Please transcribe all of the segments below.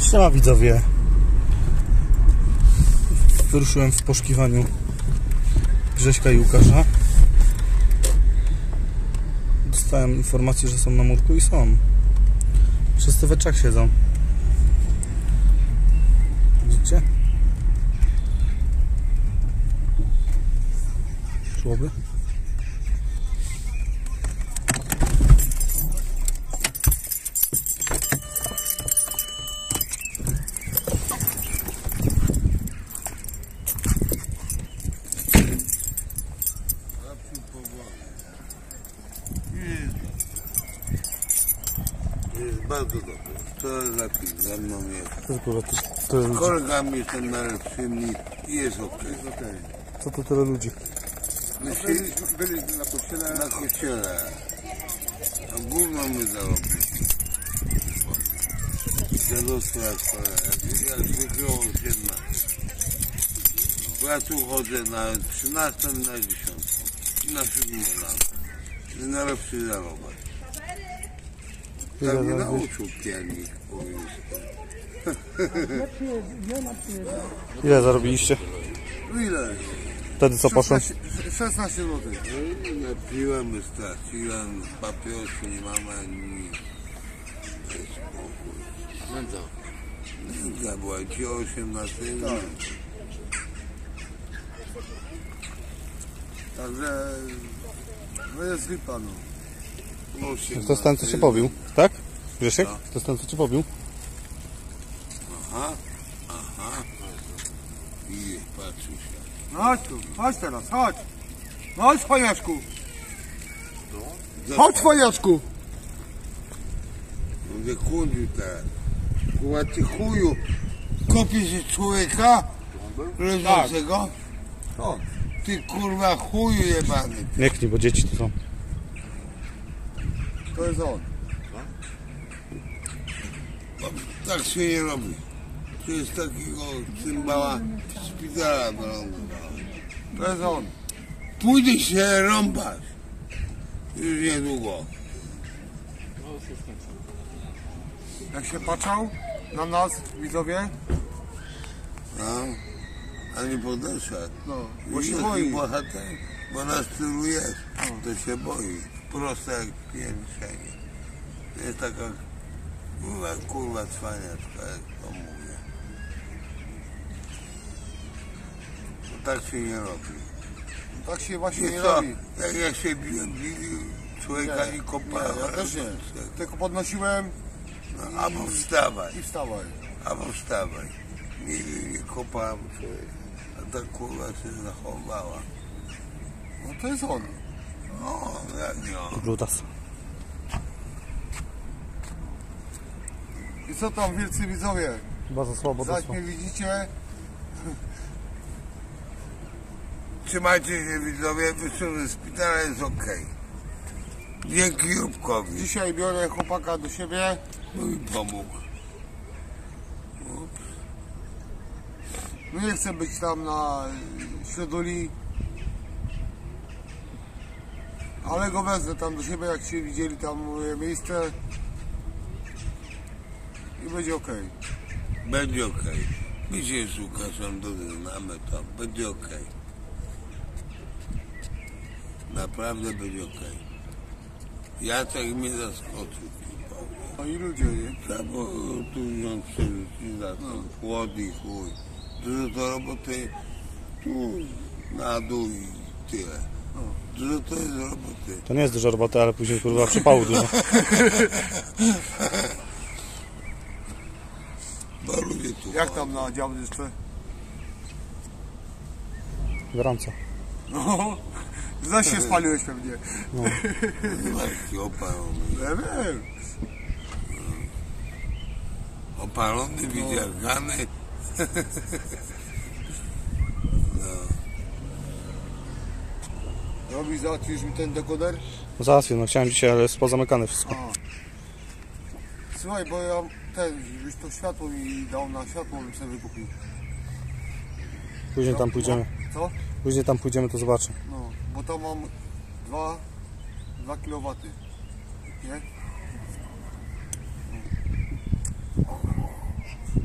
Siema widzowie. Wyruszyłem w poszukiwaniu Grześka i Łukasza. Dostałem informację, że są na murku i są. Wszyscy we trzech siedzą. Widzicie? Szłoby? Jest bardzo dobry. To lepiej ze mną jest. To z kolegami jestem najlepszymi i jest okej. co to tyle ludzi? Byliśmy na kościele. Na kościele. A gówno my zarobili. Dziadostwo jak zwykle o 17. Bo ja tu chodzę na 13 i na 10. I na 7 lat. I najlepszy zarobek. Tak mnie nauczył pianik po Ile zarobiliście? Ile? Wtedy co poszło? 16 zł. Ja piłem, straciłem, papierosy nie mam ani nic. Nędza była, ci 18 lat. Także no jest lipa, no. To jest ten, co się pobił, tak? Grzesiek? To jest ten, co cię pobił? Aha. I patrzy się. No chodź tu, chodź teraz, chodź. No chodź, paniaczku. Chodź, paniaczku. Będę chudził teraz. Kurwa, ty chuju. Kopiesz się człowieka leżącego? O. Ty kurwa chuju jebany. Nie knij, bo dzieci tu są. To jest on. Tak się nie robi. To jest takiego cymbała szpitala wylądowała. To jest on. Pójdę się rąbać. Już niedługo. Jak się patrzał na nas, widzowie, No. A nie podeszedł. no, bo się Jaki boi. bohater, bo nas tylu jest. To się boi. Proste jak piętrzenie. To jest taka kurwa cwaniaczka, jak to mówię. To tak się nie robi. Tak się właśnie nie co? robi. Jak się bili człowieka nie kopałem. Ja też nie. Tylko podnosiłem No, albo wstawaj, i wstawaj. albo wstawaj. Nie kopałem człowieka. A ta kurwa się zachowała. No to jest on. No, jak nie on. Brutas. I co tam, wielcy widzowie? Bardzo słabo Zaś dostał. mnie widzicie? Trzymajcie się widzowie, wyszły z szpitala, jest okej. Dzięki Jurkowi. Dzisiaj biorę chłopaka do siebie. No i pomógł. No nie chcę być tam na Środuli. Ale go wezmę tam do siebie, jak się widzieli tam moje miejsce. I będzie okej. Będzie okej. My się z Łukaszem doznamy, to będzie okej. Naprawdę będzie okej. Jacek mnie zaskoczył. No i ludzie, nie? Trzeba było tu wziąć przerzucić za to. Chłodny chuj. Dużo to roboty tu na dół i tyle. Dużo to jest roboty. To nie jest dużo roboty, ale później kurwa przypału dużo. Bo ludzie tu Jak tam na działce jeszcze? Gorąco. No, zaś się spaliłeś pewnie. Marki opalony. Ja wiem. Opalony, widziagany. Robi, załatwisz mi ten dekoder? Załatwię, no chciałem dzisiaj, ale jest pozamykane wszystko. Słuchaj, bo ja żebyś to światło mi dał na światło, bym sobie wykupił. Później tam pójdziemy. Co? Później tam pójdziemy, to zobaczę. No, bo to mam 2 kW. Nie?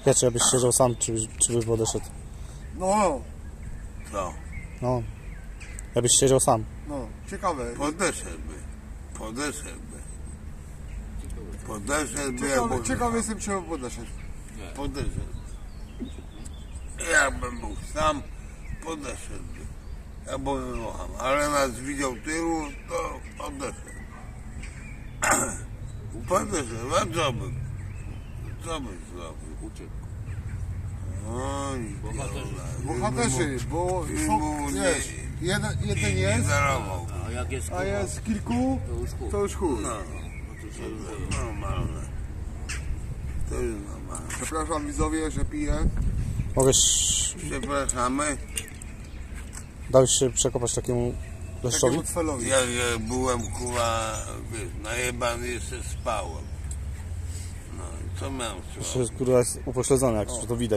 Ja czy byś siedział sam, czy by podeszedł? No, Co? No. Ja byś siedział sam. no, ciekawe. Podeszedłby. Ciekawy jestem, czy on podeszedł. Podeszedł. Jakbym był sam, podeszedłby. Ja go kocham, ale nas widział tylu, to podeszedł. Podeszedł, a co bym? Co byś zrobił? Uciekł. Oj, Bohaterzy, bo są, wiesz, jeden jest, zarował. A jak jest a jest kilku, to już chuj. No, to jest normalne. To jest normalne. Przepraszam widzowie, że piję. Mogłeś... Przepraszamy. Dałeś się przekopać takiemu leszczowi? Takiemu cwelowi. Jak byłem kurwa, wiesz, najebany jeszcze spałem. No i co miałem Jeszcze słuchać? kurwa jest upośledzony, jak to widać.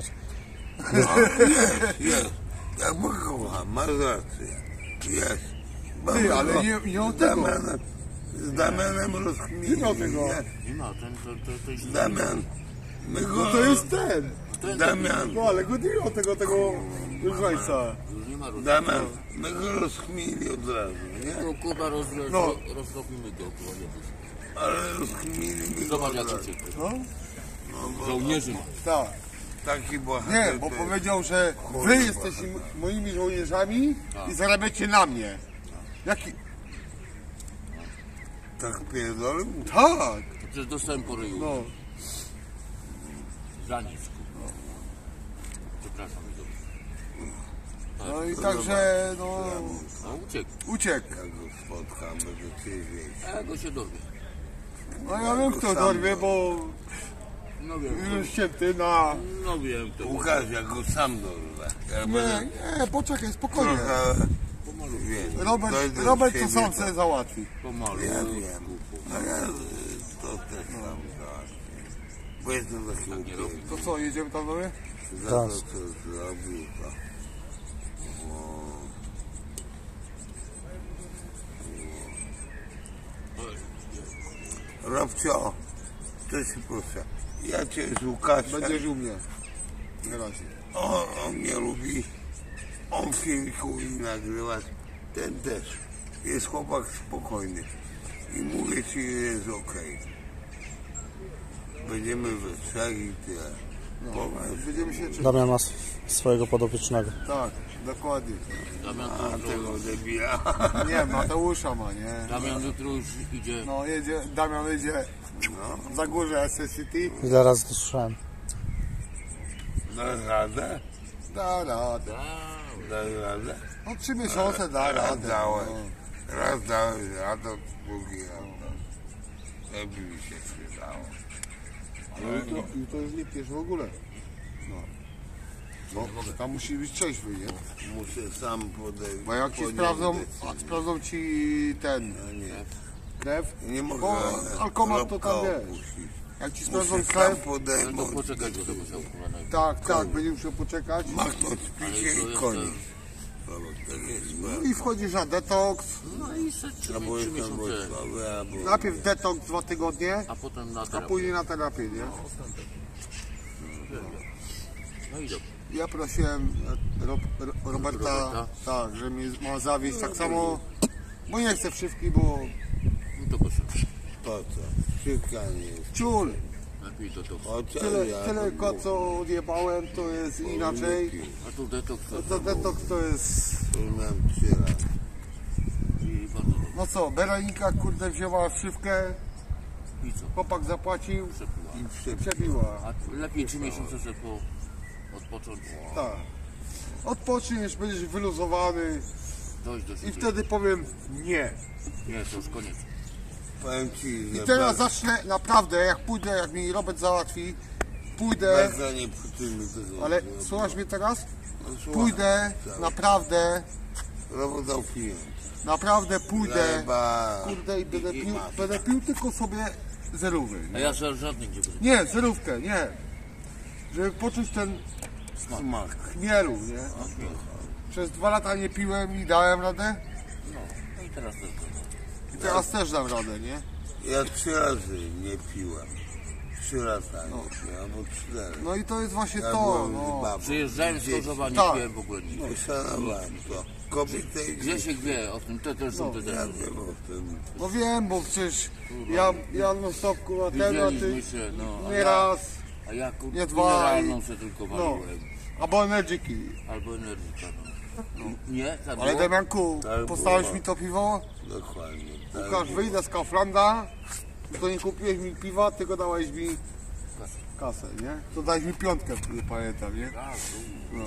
Jest. Jak go kocham, masz rację. Jest. Ty, ale nie o tego. Z Damianem rozkminili. Nie o tego. Nie ma, to jest... Damian. My go... No to jest ten. Damian. No ale go nie o tego różańca. Już nie ma rozrobienia. Damian. My go rozkminili od razu, nie? No Kuba rozrobimy go, Kuba nie bój się. Ale rozkminili go Zobacz od jak razu. uciekł. No, Żołnierzy ma. tak. Taki bohater. Nie, bo powiedział, że wy jesteście moimi żołnierzami i zarabiacie na mnie. Jaki? Tak pierdolił? Tak. Przecież dostałem po ryju. No. Za nic, Kuba. Przepraszam, dobrze. No i także, no, No uciekł. uciekł. Jak go spotkamy, to ty wiesz. A ja go się dorwie. No ja wiem kto dorwie, bo No wiem. już ścięty na... No wiem, to Łukasz, jak go sam dorwę. Jak będę Nie, poczekaj, spokojnie. trochę, wiesz, dojdę do Robert to siebie, sam sobie załatwi. pomalu. Ja wiem. A ja to też sam załatwię. Bo jestem taki upierdolony. To co, jedziemy tam dalej? Za to, co zrobił, to... Robcio, to się proszę. Ja cię z Łukaszem. Będziesz u mnie. Na razie. On mnie lubi. On filmiku i nagrywa. Ten też. Jest chłopak spokojny. I mówię ci, że jest okej. Będziemy we trzech i tyle. Będziemy się czytać. Damian ma swojego podopiecznego. Tak, dokładnie. Damian A to tego debila. Nie, Mateusza ma, nie? Damian jutro już idzie. No jedzie, Damian jedzie za górze SS City. Ile razy to słyszałem. Dasz radę? Da radę. Dasz radę? No 3 miesiące da Raz radę. dałeś. No. Raz dałeś radę, drugi raz. To by mi się przydało. No jutro już nie piesz w ogóle. No. Bo tam musi być trzeźwy, nie? Muszę sam podejść. Bo jak ci podjąć sprawdzą, decyzję. sprawdzą ci ten No nie. krew, Nie mogę bo alkomat to tam Robka wiesz. opuścić. Jak ci sprawdzą Muszę sam krew, No to podejmować. poczekaj do tego musiał tak, będzie musiał poczekać. Machnąć picie Ale to i jest koniec. Tak jest. No i wchodzisz na detoks. No i se 3 Albo jestem miesiące. Wrocławiu, albo... Najpierw detoks 2 tygodnie, A potem na a terapię. później na terapię, nie? No i dobrze. Ja prosiłem Roberta, tak, że mnie ma zawieźć tak samo, bo nie chcę wszywki, bo No to proszę. Po co? Szybka nie jest. ciul, Lepiej to. Chociaż tyle ja tylko co odjebałem, to jest inaczej. A tu detoks To detoks to jest, to miałem 3 razy. i bardzo dobrze. no co, Beranika kurde wzięła wszywkę, I co? chłopak zapłacił Przepiła. i przebiła. A lepiej 3 miesiące sobie odpocząć. Tak. Odpoczniesz, będziesz wyluzowany Dojść do i siebie. wtedy powiem nie. Nie, to już koniec. Powiem ci, I że teraz zacznę naprawdę, jak pójdę, jak mi Robert załatwi, pójdę, bardzo nie psuczymy tego. ale słuchasz mnie teraz? No, słuchaj. Pójdę, naprawdę, Robot dał pieniądze. naprawdę pójdę, Chyba... kurde, i będę pił tylko sobie zerówy. A ja żadnych nie będę. Nie, zerówkę, nie. Żeby poczuć ten Smak. chmielu, nie? Przez 2 lata nie piłem i dałem radę No i teraz też. i teraz też dam radę, nie? Ja 3 razy nie piłem. 3 lata już, albo 4. No i to jest właśnie Ja to, byłem no. z babą. Przyjeżdżałem z Chorzowa, nie Tak. piłem w ogóle nic. Poszanowałem to. Kobiety i Grzesiek wie o tym, to też są te ja dane. wiem o tym. No wiem, bo przecież ja non stop kurwa ten, a ty Widzieliśmy się, no. nie raz, A ja kurwa nie dwa mineralną se tylko waliłem. albo energiki. Albo energika, no. Nie? Tak Ale było? Damianku, Tak postałeś było. mi to piwo? Dokładnie. Tak. Łukasz, wyjdę z Kauflanda, to nie kupiłeś mi piwa, tylko dałeś mi kasę, nie? To dałeś mi 5, wtedy pamiętam, nie? No.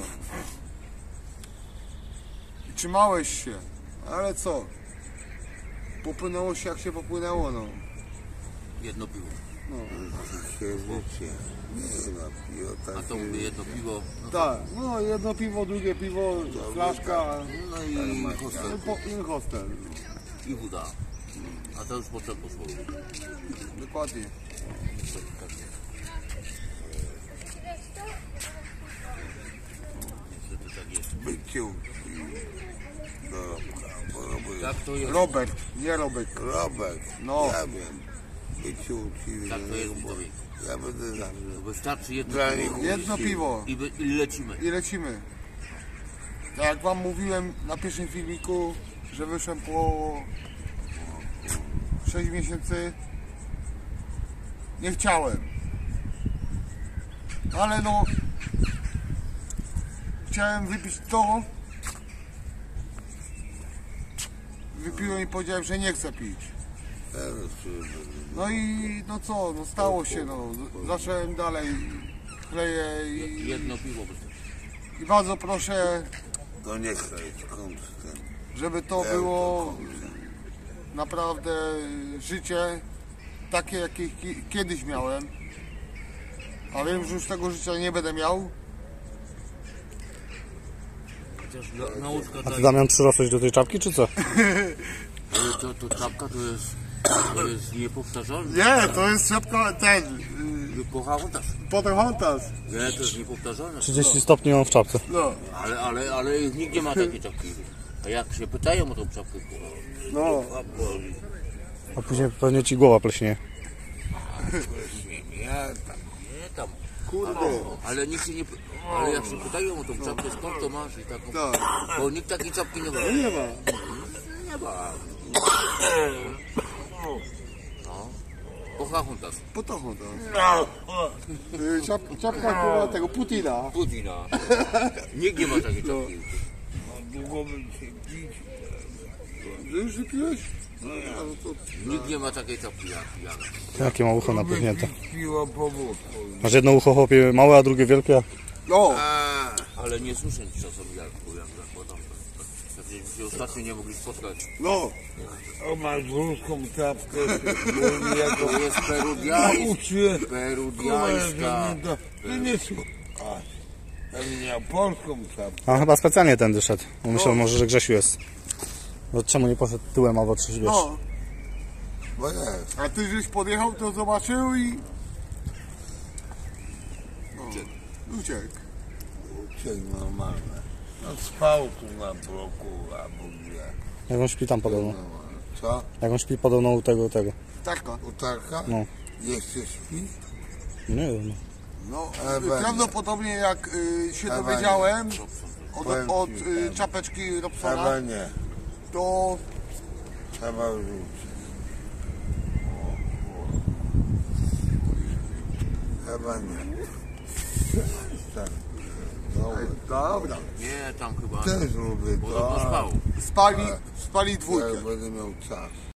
I trzymałeś się, ale co? Popłynęło się jak się popłynęło, no. Jedno piwo. Się życie. Nie ma piwo, A tak to mówię jedno piwo. No, Tak, no jedno piwo, drugie piwo, flaszka no i hostel. i hostel. I woda. A to już potem poszło. Dokładnie. Niestety tak jest. byciu. Dorobka, bo robię. Tak to jest. Robert, nie Robek. Robek, No. ja wiem. Byciu uczciwy. Tak to jest, widzowie. Ja będę zawsze. To wystarczy jedno Dla piwo nich Jedno uczciwy. piwo i lecimy. i lecimy. Tak jak wam mówiłem na pierwszym filmiku, że wyszłem po 6 miesięcy, nie chciałem. Ale no, chciałem wypić to, wypiłem i powiedziałem, że nie chcę pić. Teraz No i no co, no stało się, no. Zacząłem dalej, kleję Jedno piwo wystarczy. i bardzo proszę, to nie chcę kończyć ten. żeby to było naprawdę życie takie, jakie kiedyś miałem. A wiem, że już tego życia nie będę miał. Chociaż nauczka A ty, Damian, przyrosłeś do tej czapki, czy co? Ale to czapka to jest niepowtarzalne. Nie, to jest szybko ten, Pochnątasz. Pocahontas. Nie, to jest niepowtarzalne. 30 stopni mam w czapce. No, Ale nikt nie ma takiej czapki. A jak się pytają o tą czapkę, kurwa. no. A później pewnie ci głowa pleśnie. Nie tam. Kurde. Ale nikt się nie. Ale jak się pytają o tą czapkę, skąd to masz i taką. Tak. Bo nikt takiej czapki nie ma. Nie ma. Nie ma. No. Pochnątasz. Pocahontas. Czapka kurwa tego Putina. Putina. Nikt nie ma takiej czapki. Długo bym się pić. Już wypiłeś? Nikt nie ma takiej czapki jak ja. Jakie ma ucho napuchnięte. Piło po wódku. Masz jedno ucho, chłopie, małe, a drugie wielkie. No. Ale nie słyszę czasem jak zakładam. Pewnie się ostatnio nie mogli spotkać. No. O, masz ruską czapkę. To jest perudiańska. Uczy. Perudiańska. Nie słuchaj. Ja bym miał polską czapkę. A chyba specjalnie tędy szedł. Bo myślał może, że Grzesiu jest. No czemu nie poszedł tyłem albo coś, wiesz? No. Bo jest. A ty żeś podjechał, to zobaczył i... No. Uciekł. Uciek normalne. No spał tu na bloku, albo gdzie. Jak on śpi tam podobno. Co? Jak on śpi podobno u tego. Taka. Utarka? No. Jeszcze śpi? Nie wiem. No, Ewennie. prawdopodobnie jak się Ewennie. dowiedziałem Powiem od ci, tak. czapeczki Robsona, Chyba nie. to Trzeba wrzucić. Chyba nie. Tak. dobra, Nie, tam chyba. Też lubię Podobno to. spał. spali dwójkę. Jak będę miał czas.